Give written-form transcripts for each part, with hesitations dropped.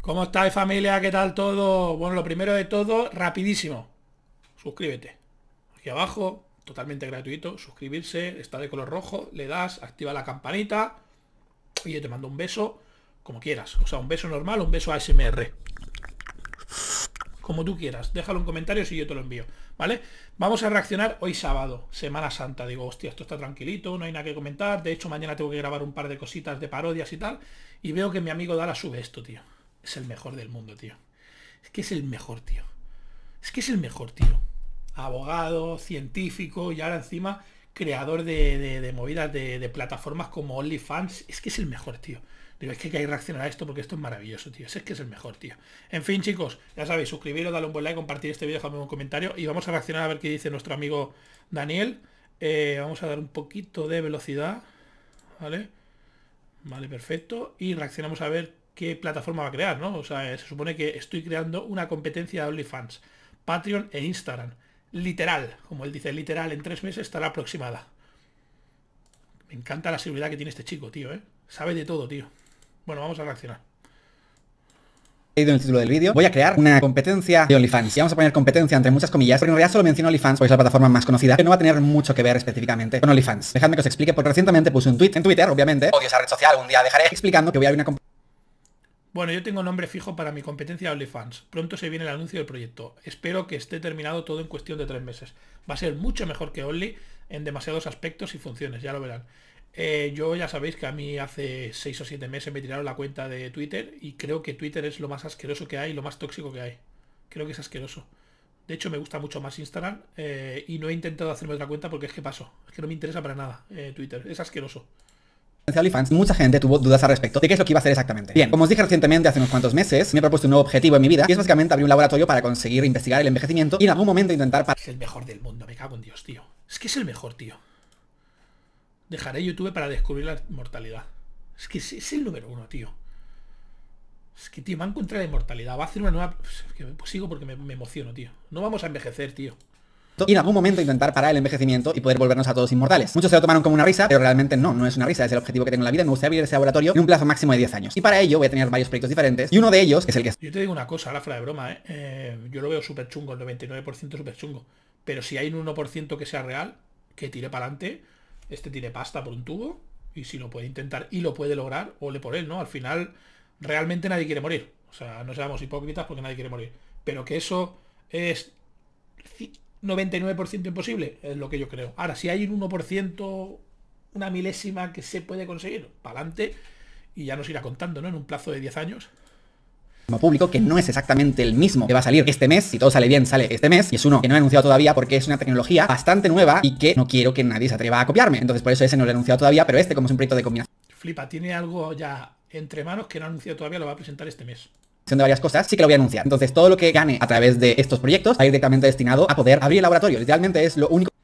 ¿Cómo estáis, familia? ¿Qué tal todo? Bueno, lo primero de todo, rapidísimo. Suscríbete. Aquí abajo, totalmente gratuito. Suscribirse, está de color rojo. Le das, activa la campanita. Y yo te mando un beso, como quieras. O sea, un beso normal o un beso ASMR. Como tú quieras. Déjalo en comentarios y yo te lo envío. ¿Vale? Vamos a reaccionar hoy sábado, Semana Santa. Digo, hostia, esto está tranquilito, no hay nada que comentar. De hecho, mañana tengo que grabar un par de cositas de parodias y tal. Y veo que mi amigo Dala sube esto, tío. Es el mejor del mundo, tío. Es que es el mejor, tío. Es que es el mejor, tío. Abogado, científico y ahora encima creador de movidas de plataformas como OnlyFans. Es que es el mejor, tío. Digo, es que hay que reaccionar a esto porque esto es maravilloso, tío. Es que es el mejor, tío. En fin, chicos, ya sabéis, suscribiros, darle un buen like, compartir este vídeo, dejadme un comentario y vamos a reaccionar a ver qué dice nuestro amigo Daniel. Vamos a dar un poquito de velocidad. ¿Vale? Vale, perfecto. Y reaccionamos a ver qué plataforma va a crear, ¿no? O sea, se supone que estoy creando una competencia de OnlyFans, Patreon e Instagram. Literal, como él dice, literal, en 3 meses estará aproximada. Me encanta la seguridad que tiene este chico, tío, ¿eh? Sabe de todo, tío. Bueno, vamos a reaccionar. En el título del vídeo, voy a crear una competencia de OnlyFans. Y vamos a poner competencia entre muchas comillas, porque en realidad solo menciono OnlyFans porque es la plataforma más conocida, pero no va a tener mucho que ver específicamente con OnlyFans. Dejadme que os explique, porque recientemente puse un tweet en Twitter, obviamente, odio esa red social, un día dejaré, explicando que voy a abrir una competencia. Bueno, yo tengo nombre fijo para mi competencia de OnlyFans. Pronto se viene el anuncio del proyecto. Espero que esté terminado todo en cuestión de 3 meses. Va a ser mucho mejor que Only en demasiados aspectos y funciones, ya lo verán. Yo ya sabéis que a mí hace 6 o 7 meses me tiraron la cuenta de Twitter y creo que Twitter es lo más asqueroso que hay, lo más tóxico que hay. Creo que es asqueroso. De hecho, me gusta mucho más Instagram y no he intentado hacerme otra cuenta porque es que paso. Es que no me interesa para nada Twitter. Es asqueroso. OnlyFans, mucha gente tuvo dudas al respecto de qué es lo que iba a hacer exactamente. Bien, como os dije recientemente, hace unos cuantos meses, me he propuesto un nuevo objetivo en mi vida y es básicamente abrir un laboratorio para conseguir investigar el envejecimiento y en algún momento intentar... Es el mejor del mundo, me cago en Dios, tío. Es que es el mejor, tío. Dejaré YouTube para descubrir la inmortalidad. Es que es el número 1, tío. Es que, tío, me ha encontrado la inmortalidad. Va a hacer una nueva... Pues sigo porque me emociono, tío. No vamos a envejecer, tío. Y en algún momento intentar parar el envejecimiento y poder volvernos a todos inmortales. Muchos se lo tomaron como una risa, pero realmente no es una risa, es el objetivo que tengo en la vida. Me gustaría abrir ese laboratorio en un plazo máximo de 10 años. Y para ello voy a tener varios proyectos diferentes. Y uno de ellos es el que... Yo te digo una cosa, ahora fuera de broma, yo lo veo súper chungo, el 99% súper chungo. Pero si hay un 1% que sea real, que tire para adelante, tire pasta por un tubo, y si lo puede intentar y lo puede lograr, ole por él, ¿no? Al final, realmente nadie quiere morir. O sea, no seamos hipócritas porque nadie quiere morir. Pero que eso es 99% imposible, es lo que yo creo. Ahora, si hay un 1%, una milésima que se puede conseguir, para adelante, y ya nos irá contando, ¿no? En un plazo de 10 años. Público que no es exactamente el mismo que va a salir este mes, si todo sale bien sale este mes, y es uno que no he anunciado todavía porque es una tecnología bastante nueva y que no quiero que nadie se atreva a copiarme, entonces por eso ese no lo he anunciado todavía, pero este, como es un proyecto de combinación Flipa, tiene algo ya entre manos que no ha anunciado todavía, lo va a presentar este mes. De varias cosas, sí que lo voy a anunciar. Entonces todo lo que gane a través de estos proyectos va a ir directamente destinado a poder abrir el laboratorio. Literalmente es lo único.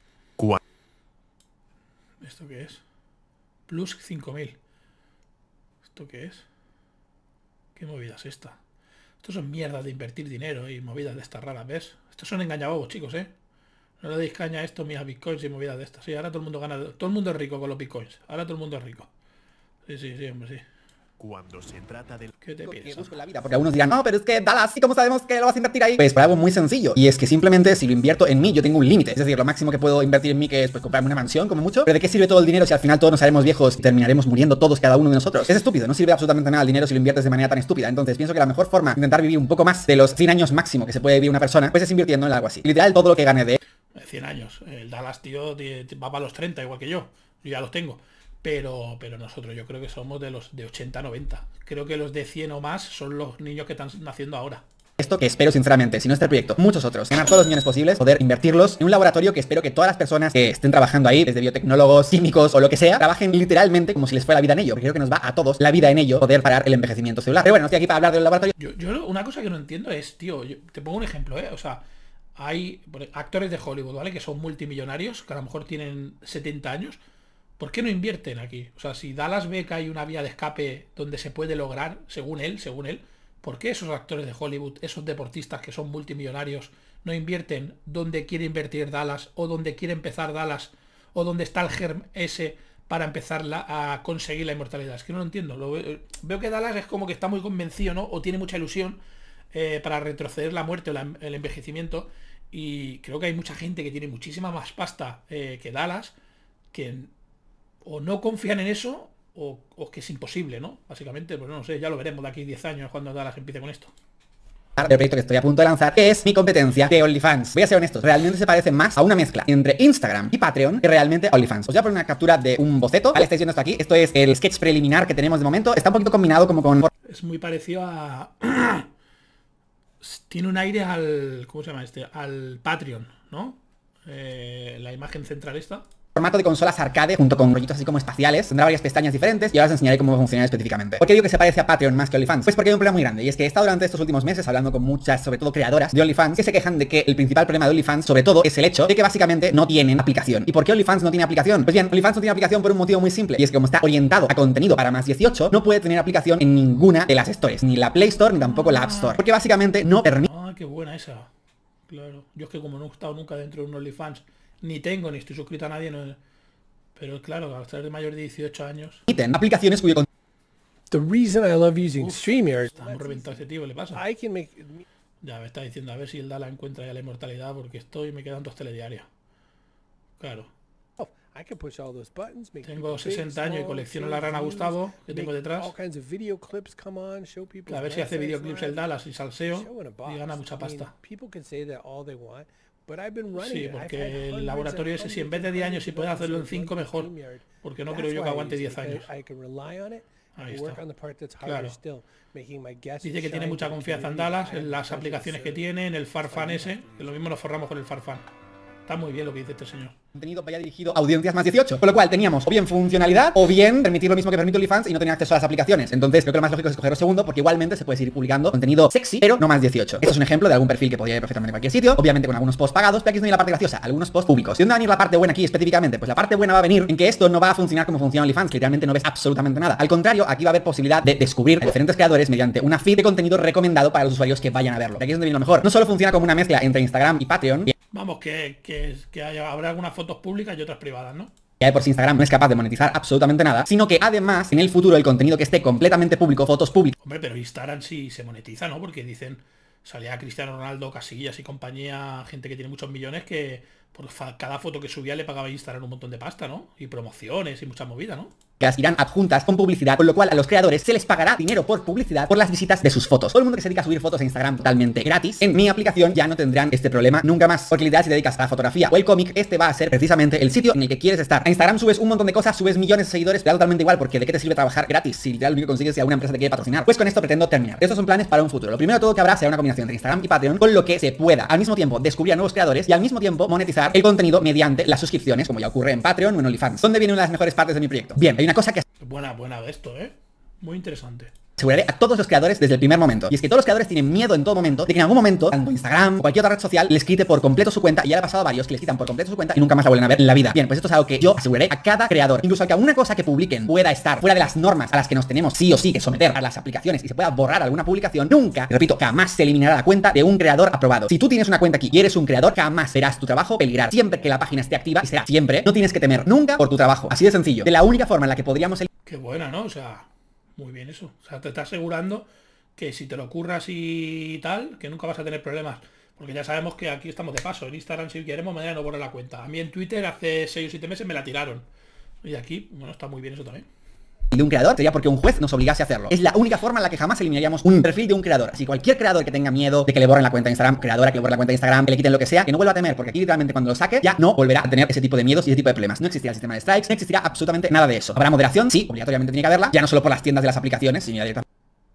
¿Esto qué es? Plus 5000. ¿Esto qué es? ¿Qué movida es esta? Estos son mierdas de invertir dinero y movidas de estas raras, ¿ves? Estos son engañabobos, chicos, ¿eh? No le deis caña a esto, mis bitcoins y movidas de estas. Sí, ahora todo el mundo gana. Todo el mundo es rico con los bitcoins. Ahora todo el mundo es rico. Sí, hombre, sí. Cuando se trata del... ¿Qué te piensas? La vida, porque algunos dirán, no, pero es que Dallas, ¿y cómo sabemos que lo vas a invertir ahí? Pues por algo muy sencillo, y es que simplemente si lo invierto en mí, yo tengo un límite. Es decir, lo máximo que puedo invertir en mí, que es pues comprarme una mansión, como mucho. Pero ¿de qué sirve todo el dinero si al final todos nos haremos viejos y terminaremos muriendo todos, cada uno de nosotros? Es estúpido, no sirve absolutamente nada el dinero si lo inviertes de manera tan estúpida. Entonces pienso que la mejor forma de intentar vivir un poco más de los 100 años máximo que se puede vivir una persona, pues es invirtiendo en algo así. Literal, todo lo que gane de 100 años. El Dallas, tío, va para los 30, igual que yo. Yo ya los tengo. Pero nosotros yo creo que somos de los de 80, 90. Creo que los de 100 o más son los niños que están naciendo ahora. Esto que espero sinceramente, si no este proyecto, muchos otros, ganar todos los millones posibles, poder invertirlos en un laboratorio que espero que todas las personas que estén trabajando ahí, desde biotecnólogos, químicos o lo que sea, trabajen literalmente como si les fuera la vida en ello, porque creo que nos va a todos la vida en ello, poder parar el envejecimiento celular. Pero bueno, no estoy aquí para hablar del laboratorio. Yo una cosa que no entiendo es, tío, te pongo un ejemplo, o sea, hay actores de Hollywood, ¿vale? Que son multimillonarios, que a lo mejor tienen 70 años. ¿Por qué no invierten aquí? O sea, si Dallas ve que hay una vía de escape donde se puede lograr, según él, ¿por qué esos actores de Hollywood, esos deportistas que son multimillonarios, no invierten donde quiere invertir Dallas o donde quiere empezar Dallas o donde está el germ ese para empezar a conseguir la inmortalidad? Es que no lo entiendo. Veo que Dallas es como que está muy convencido, ¿no? O tiene mucha ilusión para retroceder la muerte o el envejecimiento. Y creo que hay mucha gente que tiene muchísima más pasta que Dallas, que o no confían en eso o que es imposible, ¿no? Básicamente, pues no sé, ya lo veremos de aquí a 10 años cuando Dallas empiece con esto. El proyecto que estoy a punto de lanzar, que es mi competencia de OnlyFans. Voy a ser honestos, realmente se parece más a una mezcla entre Instagram y Patreon que realmente a OnlyFans. Os voy a poner una captura de un boceto, ¿vale? Estáis viendo esto aquí. Esto es el sketch preliminar que tenemos de momento. Está un poquito combinado como con... Es muy parecido a... Tiene un aire al... ¿Cómo se llama este? Al Patreon, ¿no? La imagen central esta. Formato de consolas arcade junto con rollitos así como espaciales. Tendrá varias pestañas diferentes y ahora os enseñaré cómo funciona específicamente. ¿Por qué digo que se parece a Patreon más que OnlyFans? Pues porque hay un problema muy grande, y es que he estado durante estos últimos meses hablando con muchas, sobre todo creadoras de OnlyFans, que se quejan de que el principal problema de OnlyFans sobre todo es el hecho de que básicamente no tienen aplicación. ¿Y por qué OnlyFans no tiene aplicación? Pues bien, OnlyFans no tiene aplicación por un motivo muy simple, y es que como está orientado a contenido para más 18, no puede tener aplicación en ninguna de las stores, ni la Play Store ni tampoco la App Store, porque básicamente no permite... Ah, qué buena esa. Claro. Yo es que como no he estado nunca dentro de un OnlyFans, ni tengo, ni estoy suscrito a nadie, no... Pero claro, al ser de mayor de 18 años... aplicaciones cuyo contenido... The reason I love using StreamYard, Estamos reventado ese tío, ¿le pasa? I can make... Ya me está diciendo, a ver si el Dala encuentra ya la inmortalidad, porque me quedan 2 telediarias. Claro. Oh, I can push all those buttons, make Tengo people big, 60 años y small, colecciono save la rana views, Gustavo, que tengo make detrás. all kinds of video clips come on, show people A ver si hace websites videoclips el live, Dallas y salseo showing a box. y gana mucha I mean, pasta. people can say that all they want, but I've been running Sí, it. I've had porque el hundreds laboratorio and ese, si en vez hundreds de and 10 años, si hundreds puede of hacerlo en buttons 5 running mejor. StreamYard. Porque no That's creo yo que why I aguante use 10 it, because años. I can rely on it Ahí and work está. on the part that's Claro. harder still, making my guests Dice que tiene shine mucha to the confianza en community. Dallas, I en las have aplicaciones que budget, tiene, en el Farfan ese, que lo mismo nos forramos con el Farfan. Está muy bien lo que dice este señor. contenido vaya dirigido a audiencias más 18. Con lo cual teníamos o bien funcionalidad o bien permitir lo mismo que permite OnlyFans y no tener acceso a las aplicaciones. Entonces creo que lo más lógico es escoger lo segundo, porque igualmente se puede seguir publicando contenido sexy, pero no más 18. Esto es un ejemplo de algún perfil que podría ir perfectamente en cualquier sitio, obviamente con algunos posts pagados, pero aquí es donde viene la parte graciosa, algunos posts públicos. ¿Y dónde va a venir la parte buena aquí específicamente? Pues la parte buena va a venir en que esto no va a funcionar como funciona OnlyFans, que literalmente no ves absolutamente nada. Al contrario, aquí va a haber posibilidad de descubrir a diferentes creadores mediante una feed de contenido recomendado para los usuarios que vayan a verlo. Aquí es donde viene lo mejor. No solo funciona como una mezcla entre Instagram y Patreon, Vamos, que habrá algunas fotos públicas y otras privadas, ¿no? ya de por sí Instagram no es capaz de monetizar absolutamente nada, sino que además en el futuro el contenido que esté completamente público, fotos públicas, Hombre, pero Instagram sí se monetiza, ¿no? Porque dicen, salía Cristiano Ronaldo, Casillas y compañía, gente que tiene muchos millones, que por cada foto que subía le pagaba Instagram un montón de pasta, ¿no? Y promociones y mucha movida, ¿no? irán adjuntas con publicidad, con lo cual a los creadores se les pagará dinero por publicidad por las visitas de sus fotos. Todo el mundo que se dedica a subir fotos a Instagram totalmente gratis, en mi aplicación ya no tendrán este problema nunca más, porque literal si te dedicas a la fotografía o el cómic, este va a ser precisamente el sitio en el que quieres estar. A Instagram subes un montón de cosas, subes millones de seguidores, te da totalmente igual, porque ¿de qué te sirve trabajar gratis si literal lo único que consigues es que alguna empresa te quiere patrocinar? Pues con esto pretendo terminar. Estos son planes para un futuro. Lo primero de todo que habrá será una combinación entre Instagram y Patreon, con lo que se pueda al mismo tiempo descubrir a nuevos creadores y al mismo tiempo monetizar el contenido mediante las suscripciones, como ya ocurre en Patreon o en OnlyFans. ¿Dónde viene una de las mejores partes de mi proyecto? Bien, hay una cosa que Buena de esto, ¿eh? Muy interesante. aseguraré a todos los creadores desde el primer momento. Y es que todos los creadores tienen miedo en todo momento de que en algún momento, tanto Instagram o cualquier otra red social, les quite por completo su cuenta. Y ya le ha pasado a varios que les quitan por completo su cuenta y nunca más la vuelven a ver en la vida. Bien, pues esto es algo que yo aseguraré a cada creador. Incluso al que alguna cosa que publiquen pueda estar fuera de las normas a las que nos tenemos sí o sí que someter a las aplicaciones y se pueda borrar alguna publicación, nunca, repito, jamás se eliminará la cuenta de un creador aprobado. Si tú tienes una cuenta aquí y eres un creador, jamás verás tu trabajo peligrar. Siempre que la página esté activa, y será siempre, no tienes que temer nunca por tu trabajo. Así de sencillo. De la única forma en la que podríamos... Qué buena, ¿no? O sea, muy bien eso. O sea, te está asegurando que si te lo curras y tal, que nunca vas a tener problemas. Porque ya sabemos que aquí estamos de paso. En Instagram, si queremos, mañana no borra la cuenta. A mí en Twitter hace 6 o 7 meses me la tiraron. Y aquí, bueno, está muy bien eso también. de un creador sería porque un juez nos obligase a hacerlo. Es la única forma en la que jamás eliminaríamos un perfil de un creador. Así cualquier creador que tenga miedo de que le borren la cuenta de Instagram, creadora que le borre la cuenta de Instagram, que le quiten lo que sea, que no vuelva a temer, porque aquí literalmente cuando lo saque ya no volverá a tener ese tipo de miedos y ese tipo de problemas. No existirá el sistema de strikes, no existirá absolutamente nada de eso. Habrá moderación, sí, obligatoriamente tiene que haberla, ya no solo por las tiendas de las aplicaciones, sino directamente.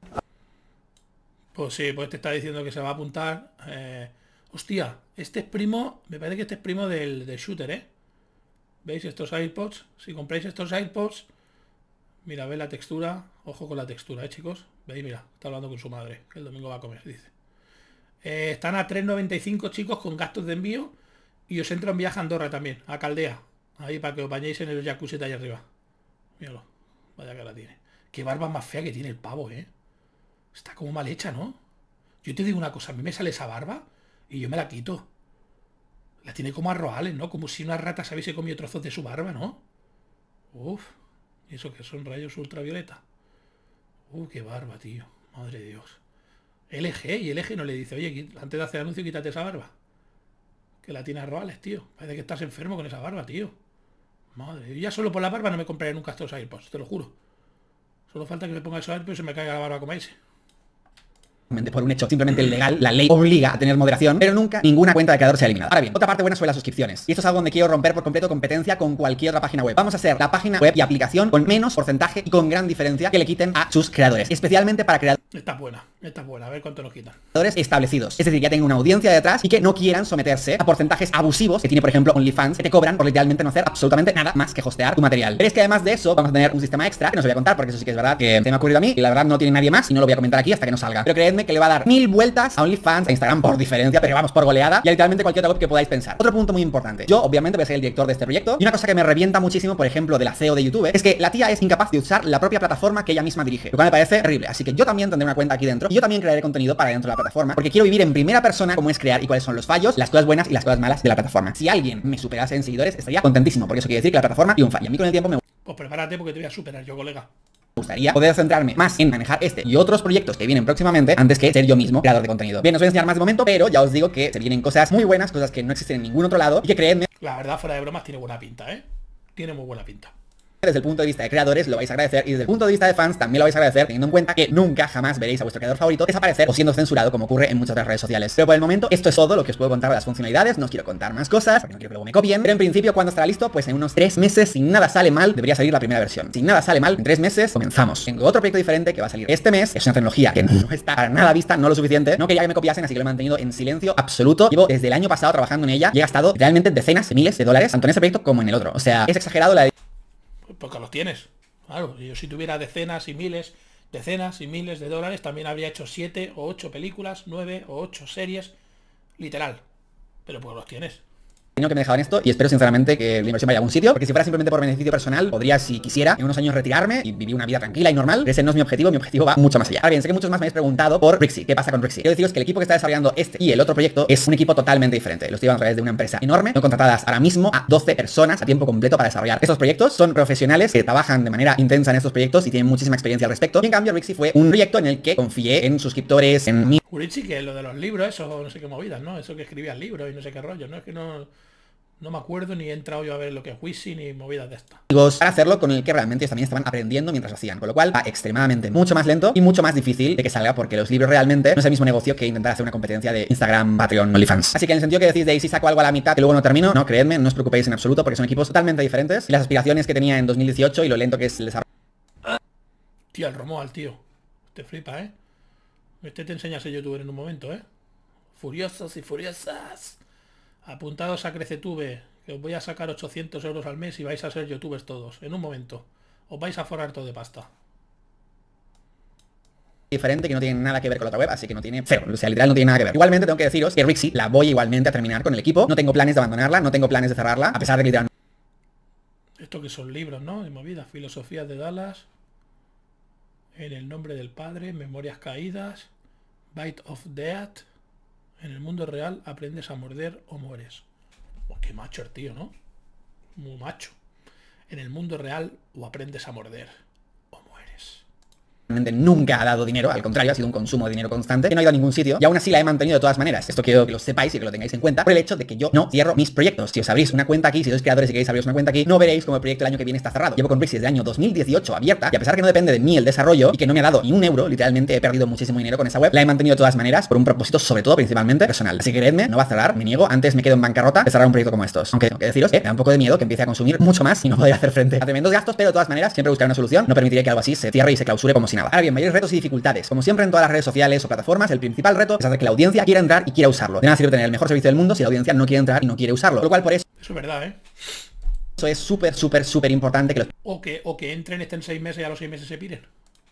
Pues sí, pues te está diciendo que se va a apuntar. Hostia, este es primo, me parece que este es primo del shooter, ¿eh? ¿Veis estos AirPods? Si compráis estos AirPods, mira, ve la textura, ojo con la textura, chicos. ¿Veis? Mira, está hablando con su madre, que el domingo va a comer, dice. Están a 3,95 chicos con gastos de envío y os entra en viaje a Andorra también, a Caldea. Ahí para que os bañéis en el jacuzzi de ahí arriba. Míralo, vaya cara tiene. Qué barba más fea que tiene el pavo, ¿eh? Está como mal hecha, ¿no? Yo te digo una cosa, a mí me sale esa barba y yo me la quito. La tiene como a roales, ¿no? Como si una rata se hubiese comido trozos de su barba, ¿no? Uf. ¿Y eso que son rayos ultravioleta? Qué barba, tío. Madre de Dios. LG, y LG no le dice, oye, antes de hacer anuncio, quítate esa barba. Que la tienes Roales, tío. Parece que estás enfermo con esa barba, tío. Madre, yo ya solo por la barba no me compraré nunca estos AirPods, te lo juro. Solo falta que me ponga esos AirPods y se me caiga la barba como ese. Por un hecho simplemente legal, la ley obliga a tener moderación, pero nunca ninguna cuenta de creador sea eliminada. Ahora bien, otra parte buena sobre las suscripciones. Y esto es algo donde quiero romper por completo competencia con cualquier otra página web. Vamos a hacer la página web y aplicación con menos porcentaje y con gran diferencia que le quiten a sus creadores. Especialmente para creadores Está buena. A ver cuánto nos quitan. establecidos. Es decir, ya tengan una audiencia detrás y que no quieran someterse a porcentajes abusivos que tiene, por ejemplo, OnlyFans, que te cobran por literalmente no hacer absolutamente nada más que hostear tu material. Pero es que además de eso, vamos a tener un sistema extra que no os voy a contar porque eso sí que es verdad que se me ha ocurrido a mí y la verdad no tiene nadie más y no lo voy a comentar aquí hasta que no salga. Pero creedme que le va a dar 1000 vueltas a OnlyFans, a Instagram por diferencia, pero vamos por goleada y a literalmente cualquier otra web que podáis pensar. Otro punto muy importante. Yo, obviamente, voy a ser el director de este proyecto y una cosa que me revienta muchísimo, por ejemplo, de la CEO de YouTube, es que la tía es incapaz de usar la propia plataforma que ella misma dirige, lo cual me parece terrible. Así que yo también tendré una cuenta aquí dentro y yo también crearé contenido para dentro de la plataforma porque quiero vivir en primera persona cómo es crear y cuáles son los fallos, las cosas buenas y las cosas malas de la plataforma. Si alguien me superase en seguidores, estaría contentísimo porque eso quiere decir que la plataforma triunfa y a mí con el tiempo me Pues prepárate porque te voy a superar yo, colega. gustaría poder centrarme más en manejar este y otros proyectos que vienen próximamente antes que ser yo mismo creador de contenido. Bien, os voy a enseñar más de momento, pero ya os digo que se vienen cosas muy buenas, cosas que no existen en ningún otro lado y que creedme, La verdad, fuera de bromas, tiene buena pinta, ¿eh? Tiene muy buena pinta. desde el punto de vista de creadores lo vais a agradecer y desde el punto de vista de fans también lo vais a agradecer, teniendo en cuenta que nunca jamás veréis a vuestro creador favorito desaparecer o siendo censurado como ocurre en muchas otras redes sociales. Pero por el momento esto es todo lo que os puedo contar de las funcionalidades, no os quiero contar más cosas porque no quiero que luego me copien, pero en principio ¿cuándo estará listo? Pues en unos 3 meses, si nada sale mal, debería salir la primera versión. Si nada sale mal, en 3 meses comenzamos. Tengo otro proyecto diferente que va a salir este mes, es una tecnología que no está para nada vista, no lo suficiente, no quería que me copiasen, así que lo he mantenido en silencio absoluto. Llevo desde el año pasado trabajando en ella y he gastado realmente decenas de miles de dólares, tanto en ese proyecto como en el otro. O sea, es exagerado la Porque los tienes. Claro, yo si tuviera decenas y miles de dólares, también habría hecho 7 o 8 películas, 9 o 8 series, literal. Pero pues los tienes. que me dejaban esto y espero sinceramente que la inversión vaya a algún sitio, porque si fuera simplemente por beneficio personal, podría, si quisiera, en unos años retirarme y vivir una vida tranquila y normal, pero ese no es mi objetivo va mucho más allá. Ahora bien, sé que muchos más me habéis preguntado por Rixi, ¿qué pasa con Rixi? Quiero deciros que el equipo que está desarrollando este y el otro proyecto es un equipo totalmente diferente. Lo estoy llevando a través de una empresa enorme, son contratadas ahora mismo a 12 personas a tiempo completo para desarrollar estos proyectos, son profesionales que trabajan de manera intensa en estos proyectos y tienen muchísima experiencia al respecto, y en cambio Rixi fue un proyecto en el que confié en suscriptores, en mí. Jurichi, que es lo de los libros, eso, no sé qué movidas, ¿no? Eso que escribías libros y no sé qué rollo, ¿no? Es que no me acuerdo ni he entrado yo a ver lo que es Wisi ni movidas de estas. Para hacerlo con el que realmente ellos también estaban aprendiendo mientras lo hacían, con lo cual va extremadamente mucho más lento y mucho más difícil de que salga, porque los libros realmente no es el mismo negocio que intentar hacer una competencia de Instagram, Patreon, OnlyFans. Así que en el sentido que decís de si saco algo a la mitad que luego no termino, no, creedme, no os preocupéis en absoluto, porque son equipos totalmente diferentes y las aspiraciones que tenía en 2018 y lo lento que es el desarrollo. Tío, el Romuald, tío. Te flipa, ¿eh? Este te enseña a ser youtuber en un momento, ¿eh? Furiosos y furiosas. Apuntados a CreceTube, que os voy a sacar 800 euros al mes y vais a ser youtubers todos, en un momento. Os vais a forrar todo de pasta. Diferente, que no tiene nada que ver con la otra web, así que no tiene cero, o sea, literal no tiene nada que ver. Igualmente tengo que deciros que Rixi la voy igualmente a terminar con el equipo, no tengo planes de abandonarla, no tengo planes de cerrarla, a pesar de que literalmente... Esto que son libros, ¿no? De movidas, filosofías de Dallas, En el nombre del Padre, Memorias caídas, Bite of Death. En el mundo real aprendes a morder o mueres. Oh, qué macho el tío, ¿no? Muy macho. En el mundo real o aprendes a morder o mueres. nunca ha dado dinero, al contrario, ha sido un consumo de dinero constante, que no ha ido a ningún sitio, y aún así la he mantenido de todas maneras. Esto quiero que lo sepáis y que lo tengáis en cuenta, por el hecho de que yo no cierro mis proyectos. Si os abrís una cuenta aquí, si sois creadores y queréis abriros una cuenta aquí, no veréis como el proyecto el año que viene está cerrado. Llevo con Rixi desde el año 2018 abierta, y a pesar que no depende de mí el desarrollo, y que no me ha dado ni un euro, literalmente he perdido muchísimo dinero con esa web, la he mantenido de todas maneras, por un propósito, sobre todo, principalmente, personal. Así que creedme, no va a cerrar, me niego, antes me quedo en bancarrota de cerrar un proyecto como estos. Aunque tengo que deciros que me da un poco de miedo que empiece a consumir mucho más y no poder hacer frente a tremendos gastos, pero de todas maneras, siempre buscaré una solución, no permitiré que algo así se cierre y se clausure como si nada. Ahora bien, mayores retos y dificultades. Como siempre en todas las redes sociales o plataformas, el principal reto es hacer que la audiencia quiera entrar y quiera usarlo. De nada sirve tener el mejor servicio del mundo si la audiencia no quiere entrar y no quiere usarlo. Lo cual por eso Eso es verdad, ¿eh? es súper importante que los O que entren, estén 6 meses y a los 6 meses se piren.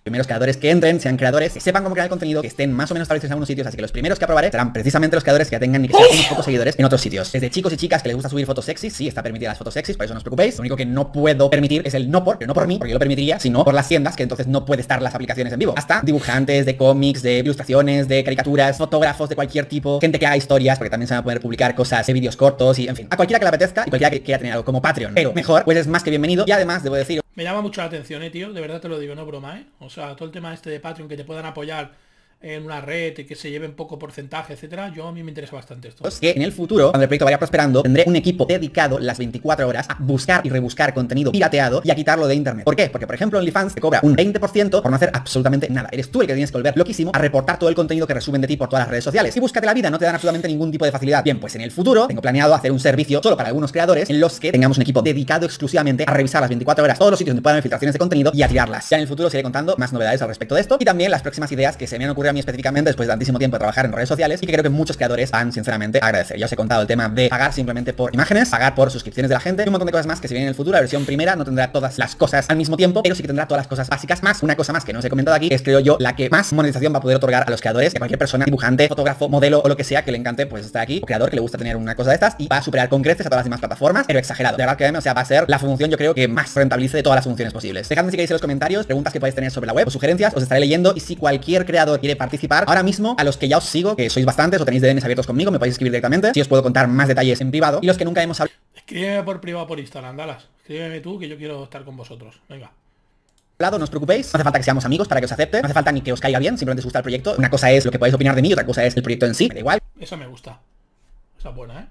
primeros creadores que entren sean creadores que sepan cómo crear contenido, que estén más o menos establecidos en algunos sitios, así que los primeros que aprobaré serán precisamente los creadores que ya tengan ni que sea unos pocos seguidores en otros sitios. Desde chicos y chicas que les gusta subir fotos sexys, sí, está permitida las fotos sexys, por eso no os preocupéis. Lo único que no puedo permitir es el no por mí, porque yo lo permitiría, sino por las tiendas, que entonces no puede estar las aplicaciones en vivo. Hasta dibujantes de cómics, de ilustraciones, de caricaturas, fotógrafos de cualquier tipo, gente que haga historias, porque también se van a poder publicar cosas de vídeos cortos y, en fin, a cualquiera que le apetezca y cualquiera que quiera tener algo como Patreon. Pero mejor, pues es más que bienvenido y además debo decir... Me llama mucho la atención, tío, de verdad te lo digo, no broma, O sea, todo el tema este de Patreon, que te puedan apoyar en una red y que se lleven poco porcentaje, etcétera, a mí me interesa bastante esto. Que en el futuro, cuando el proyecto vaya prosperando, tendré un equipo dedicado las 24 horas a buscar y rebuscar contenido pirateado y a quitarlo de internet. ¿Por qué? Porque, por ejemplo, OnlyFans te cobra un 20% por no hacer absolutamente nada. Eres tú el que tienes que volver loquísimo a reportar todo el contenido que resuben de ti por todas las redes sociales. Y búscate la vida, no te dan absolutamente ningún tipo de facilidad. Bien, pues en el futuro tengo planeado hacer un servicio solo para algunos creadores en los que tengamos un equipo dedicado exclusivamente a revisar las 24 horas todos los sitios donde puedan haber filtraciones de contenido y a tirarlas. Ya en el futuro os iré contando más novedades al respecto de esto y también las próximas ideas que se me han ocurrido a mí específicamente después de tantísimo tiempo de trabajar en redes sociales y que creo que muchos creadores van sinceramente a agradecer. Ya os he contado el tema de pagar simplemente por imágenes, pagar por suscripciones de la gente y un montón de cosas más que se vienen en el futuro. La versión primera no tendrá todas las cosas al mismo tiempo, pero sí que tendrá todas las cosas básicas más. Una cosa más que no os he comentado aquí es, creo yo, la que más monetización va a poder otorgar a los creadores, a cualquier persona, dibujante, fotógrafo, modelo o lo que sea que le encante pues estar aquí, o creador que le gusta tener una cosa de estas y va a superar con creces a todas las demás plataformas, pero exagerado. De verdad que, o sea, va a ser la función, yo creo, que más rentabilice de todas las funciones posibles. Dejadme si queréis en los comentarios preguntas que podáis tener sobre la web o sugerencias, os estaré leyendo y si cualquier creador quiere participar, ahora mismo a los que ya os sigo, que sois bastantes o tenéis DMs abiertos conmigo, me podéis escribir directamente, si os puedo contar más detalles en privado y los que nunca hemos hablado. Escríbeme por privado por Instagram, Dallas. Escríbeme tú que yo quiero estar con vosotros. Venga. No os preocupéis, no hace falta que seamos amigos para que os acepte, no hace falta ni que os caiga bien, simplemente os gusta el proyecto. Una cosa es lo que podáis opinar de mí, otra cosa es el proyecto en sí, me da igual. Esa me gusta. Esa es buena,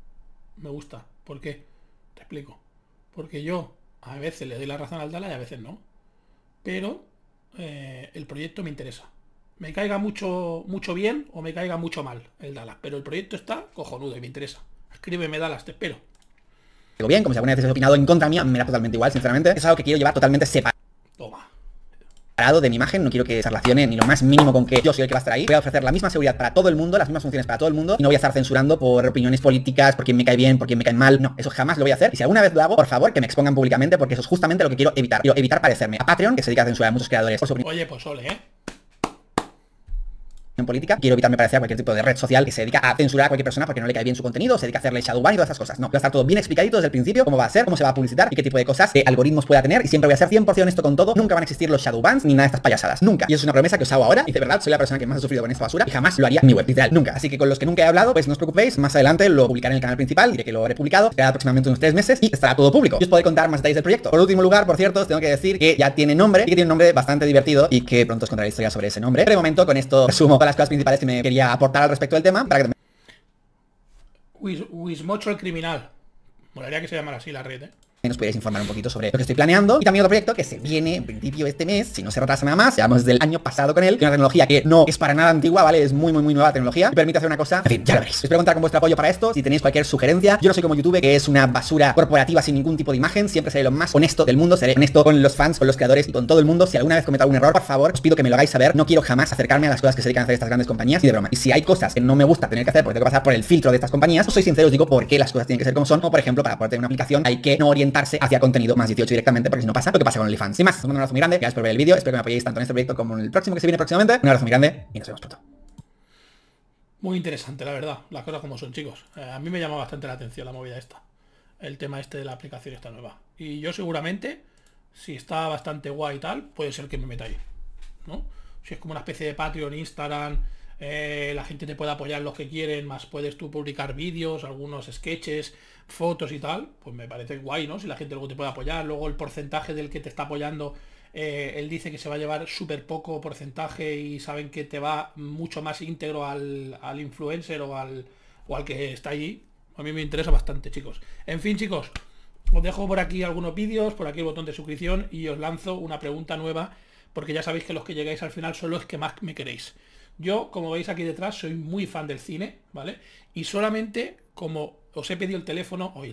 Me gusta. ¿Por qué? Te explico. Porque yo a veces le doy la razón al Dallas y a veces no. Pero el proyecto me interesa. Me caiga mucho bien o me caiga mucho mal el Dallas. Pero el proyecto está cojonudo y me interesa. Escríbeme, Dallas, te espero. Digo bien, como si alguna vez has opinado en contra mía, me da totalmente igual, sinceramente. Es algo que quiero llevar totalmente separado de mi imagen, no quiero que se relacione ni lo más mínimo con que yo soy el que va a estar ahí. Voy a ofrecer la misma seguridad para todo el mundo, las mismas funciones para todo el mundo y no voy a estar censurando por opiniones políticas, por quién me cae bien, por quién me cae mal. No, eso jamás lo voy a hacer. Y si alguna vez lo hago, por favor, que me expongan públicamente porque eso es justamente lo que quiero evitar. Quiero evitar parecerme a Patreon, que se dedica a censurar a muchos creadores por su opinión Oye, pues ole, política. Quiero evitarme parecer a cualquier tipo de red social que se dedica a censurar a cualquier persona porque no le cae bien su contenido, se dedica a hacerle shadowban y todas esas cosas. No, va a estar todo bien explicadito desde el principio, cómo va a ser, cómo se va a publicitar y qué tipo de cosas, qué algoritmos pueda tener. Y siempre voy a ser 100% honesto con todo. Nunca van a existir los shadowbans ni nada de estas payasadas. Nunca. Y eso es una promesa que os hago ahora. Y de verdad, soy la persona que más ha sufrido con esta basura y jamás lo haría en mi web, literal, nunca. Así que con los que nunca he hablado, pues no os preocupéis. Más adelante lo publicaré en el canal principal, diré que lo habré publicado. Será aproximadamente unos 3 meses y estará todo público. Y os podré contar más detalles del proyecto. Por último lugar, por cierto, os tengo que decir que ya tiene nombre y que tiene un nombre bastante divertido y que pronto os contaré historias sobre ese nombre. Pero de momento, con esto resumo todas las cosas principales que me quería aportar al respecto del tema para que Wismocho el criminal. Molaría que se llamara así la red, nos pudierais informar un poquito sobre lo que estoy planeando. Y también otro proyecto que se viene en principio este mes, si no se retrasa nada más, llevamos desde el año pasado con él, que es una tecnología que no es para nada antigua, ¿vale? Es muy nueva la tecnología y permite hacer una cosa, en fin, ya lo veréis. Espero contar con vuestro apoyo para esto, si tenéis cualquier sugerencia. Yo no soy como YouTube, que es una basura corporativa sin ningún tipo de imagen, siempre seré lo más honesto del mundo, seré honesto con los fans, con los creadores y con todo el mundo. Si alguna vez cometo algún error, por favor, os pido que me lo hagáis saber. No quiero jamás acercarme a las cosas que se dedican a hacer estas grandes compañías y de broma. Y si hay cosas que no me gusta tener que hacer porque tengo que pasar por el filtro de estas compañías, os soy sincero, os digo por qué las cosas tienen que ser como son. Como por ejemplo, para poder tener una aplicación hay que no orientarse hacia contenido más 18 directamente, porque si no pasa lo que pasa con OnlyFans. Sin más, os mando un abrazo muy grande, gracias por ver el vídeo, espero que me apoyéis tanto en este proyecto como en el próximo que se viene próximamente. Un abrazo muy grande y nos vemos pronto. Muy interesante, la verdad, las cosas como son, chicos. A mí me llama bastante la atención la movida esta, el tema este de la aplicación esta nueva. Y yo seguramente, si está bastante guay y tal, puede ser que me meta ahí, ¿no? Si es como una especie de Patreon, Instagram, la gente te puede apoyar los que quieren, más puedes tú publicar vídeos, algunos sketches, fotos y tal, pues me parece guay, ¿no? Si la gente luego te puede apoyar, luego el porcentaje del que te está apoyando, él dice que se va a llevar súper poco porcentaje y saben que te va mucho más íntegro al influencer o al que está allí. A mí me interesa bastante, chicos. En fin, chicos, os dejo por aquí algunos vídeos, por aquí el botón de suscripción y os lanzo una pregunta nueva, porque ya sabéis que los que llegáis al final son los que más me queréis. Yo, como veis aquí detrás, soy muy fan del cine, ¿vale? Y solamente como os he pedido el teléfono, os he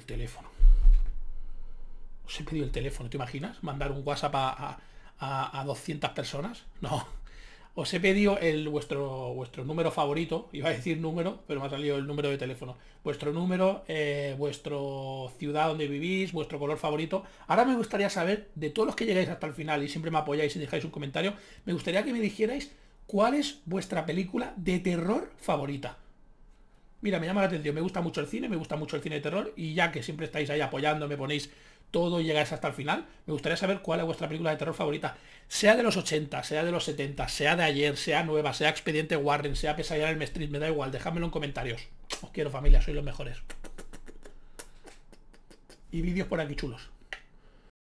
pedido el teléfono, ¿te imaginas? Mandar un WhatsApp a 200 personas. No, Os he pedido vuestro número favorito, iba a decir número, pero me ha salido el número de teléfono. Vuestro número, vuestro ciudad donde vivís, vuestro color favorito. Ahora me gustaría saber, de todos los que llegáis hasta el final y siempre me apoyáis y dejáis un comentario, me gustaría que me dijerais cuál es vuestra película de terror favorita. Mira, me llama la atención, me gusta mucho el cine, me gusta mucho el cine de terror, y ya que siempre estáis ahí apoyando, me ponéis todo y llegáis hasta el final, me gustaría saber cuál es vuestra película de terror favorita. Sea de los 80, sea de los 70, sea de ayer, sea nueva, sea Expediente Warren, sea Pesadilla en el Street, me da igual, dejádmelo en comentarios. Os quiero, familia, sois los mejores. Y vídeos por aquí chulos.